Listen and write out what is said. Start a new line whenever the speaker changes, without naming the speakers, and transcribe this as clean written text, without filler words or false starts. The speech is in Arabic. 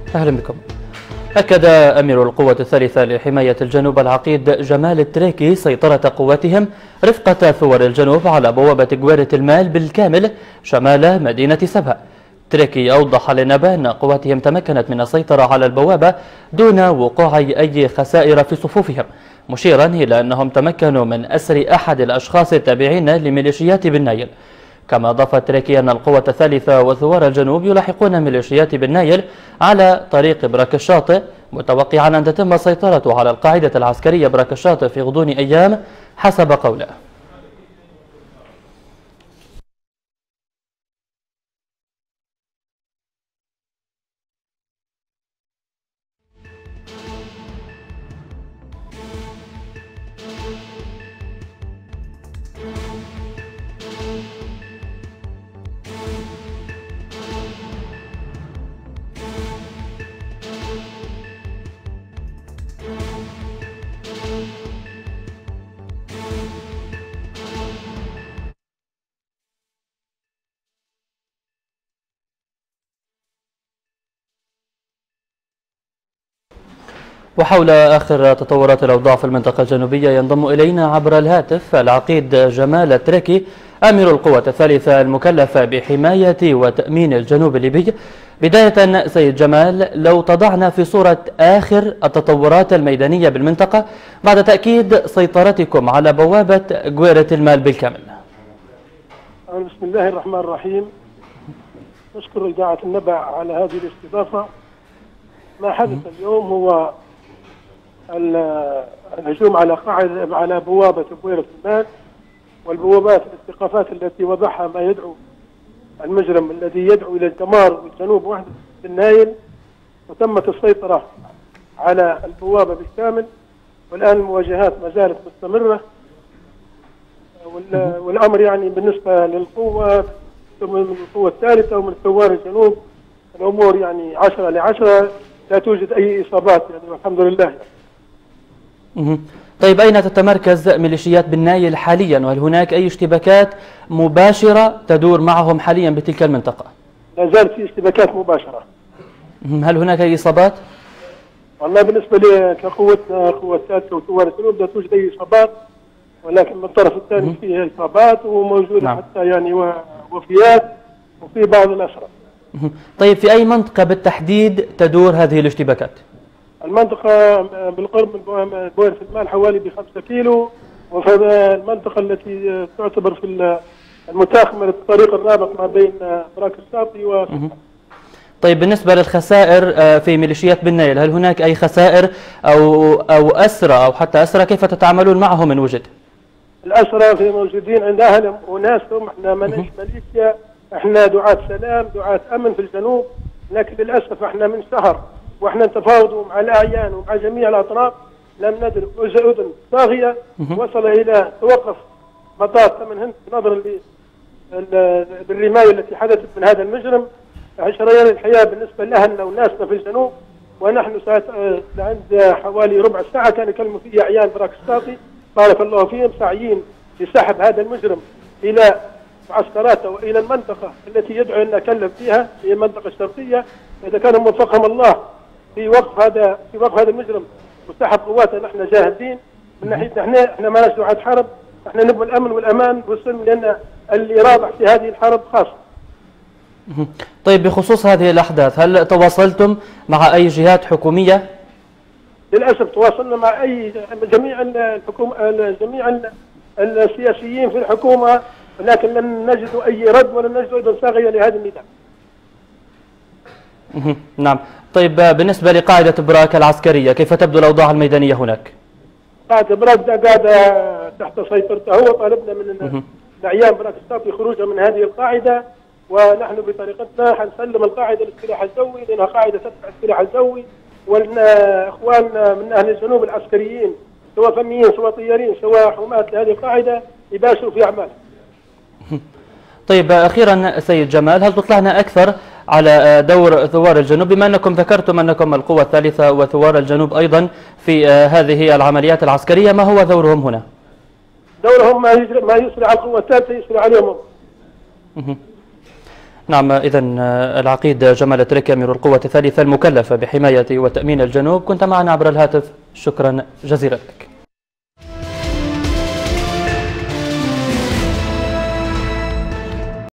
أهلا بكم. أكد أمير القوة الثالثة لحماية الجنوب العقيد جمال التريكي سيطرة قواتهم رفقة ثوار الجنوب على بوابة جويرة المال بالكامل شمال مدينة سبها. تريكي أوضح للنبأ أن قواتهم تمكنت من السيطرة على البوابة دون وقوع أي خسائر في صفوفهم، مشيرا إلى أنهم تمكنوا من أسر أحد الأشخاص التابعين لميليشيات بالنايل. كما أضاف تريكي أن القوة الثالثة وثوار الجنوب يلاحقون ميليشيات بالنايل على طريق براك الشاطئ، متوقعا أن تتم السيطرة على القاعدة العسكرية براك الشاطئ في غضون أيام حسب قوله. وحول آخر تطورات الأوضاع في المنطقة الجنوبية ينضم إلينا عبر الهاتف العقيد جمال التريكي أمير القوة الثالثة المكلفة بحماية وتأمين الجنوب الليبي. بداية سيد جمال، لو تضعنا في صورة آخر التطورات الميدانية بالمنطقة بعد تأكيد سيطرتكم على بوابة جويرة المال بالكامل.
بسم الله الرحمن الرحيم. نشكر إذاعة النبأ على هذه الاستضافة. ما حدث اليوم هو الهجوم على بوابة جويرة المال والبوابات الاستيقافات التي وضعها ما يدعو المجرم الذي يدعو إلى الدمار بالجنوب وحده بالنايل، وتمت السيطرة على البوابة بالكامل، والآن المواجهات ما زالت مستمرة. والأمر يعني بالنسبة للقوة من القوة الثالثة ومن ثوار الجنوب الأمور يعني 10/10، لا توجد أي إصابات يعني والحمد لله.
طيب، أين تتمركز ميليشيات بالنايل حاليا، وهل هناك أي اشتباكات مباشرة تدور معهم حاليا بتلك المنطقة؟
لا زالت في اشتباكات مباشرة.
هل هناك أي إصابات؟
والله بالنسبة لي كقوتنا قوة الثالثة وثوار الجنوب لا توجد أي إصابات، ولكن من الطرف الثاني فيه إصابات وموجودة نعم. حتى يعني وفيات وفي بعض الأسرى.
طيب، في أي منطقة بالتحديد تدور هذه الاشتباكات؟
المنطقة بالقرب من بويرة المال حوالي ب5 كيلو، وفي المنطقة التي تعتبر في المتاخ من الطريق الرابط ما بين براك الشاطئ و
طيب، بالنسبة للخسائر في ميليشيات بالنايل، هل هناك أي خسائر أو أسرى أو حتى أسرى؟ كيف تتعاملون معهم إن وجد؟
الأسرى في موجودين عند أهلهم وناسهم. احنا ماناش ميليشيا، احنا دعاة سلام دعاة أمن في الجنوب، لكن للأسف احنا من شهر واحنا نتفاوضوا مع الأعيان ومع جميع الأطراف لم ندرك أذن صاغية وصل إلى توقف مطار ثمن هند نظرا بالرماية التي حدثت من هذا المجرم. شريان الحياة بالنسبة لأهلنا وناسنا في الجنوب، ونحن عند حوالي ربع ساعة كان يكلموا فيه أعيان براك الشاطئ بارك الله فيهم ساعيين لسحب هذا المجرم إلى معسكراته وإلى المنطقة التي يدعو أن نكلم فيها هي المنطقة الشرقية. إذا كان موفقهم الله في وقف هذا المجرم وسحب قواتنا، نحن جاهزين من ناحيتنا. احنا ما ناش دعاة حرب، احنا نبغى الأمن والأمان والسلم، لأن اللي رابح في هذه الحرب خاصة.
طيب، بخصوص هذه الأحداث هل تواصلتم مع أي جهات حكومية؟
للأسف تواصلنا مع جميع السياسيين في الحكومة، ولكن لم نجد أي رد ولم نجد أيضا صاغية لهذا النداء.
نعم. طيب، بالنسبة لقاعدة براك العسكرية كيف تبدو الأوضاع الميدانية هناك؟
قاعدة براك قاعدة تحت سيطرته، هو طالبنا من الأعيان براك الشاطئ خروجها من هذه القاعدة، ونحن بطريقتنا حنسلم القاعدة للسلاح الجوي لأنها قاعدة تتبع السلاح الجوي، وإخواننا من أهل الجنوب العسكريين سواء فنيين سواء طيارين سواء حماة لهذه القاعدة يباشروا في أعمالها.
طيب، أخيرا سيد جمال، هل تطلعنا أكثر على دور ثوار الجنوب، بما أنكم ذكرتم أنكم القوة الثالثة وثوار الجنوب أيضا في هذه العمليات العسكرية، ما هو دورهم هنا؟
دورهم ما يسري على القوة الثالثة يسري عليهم.
نعم، إذا العقيد جمال التريكي أمير القوة الثالثة المكلفة بحماية وتأمين الجنوب كنت معنا عبر الهاتف، شكرا جزيلا لك.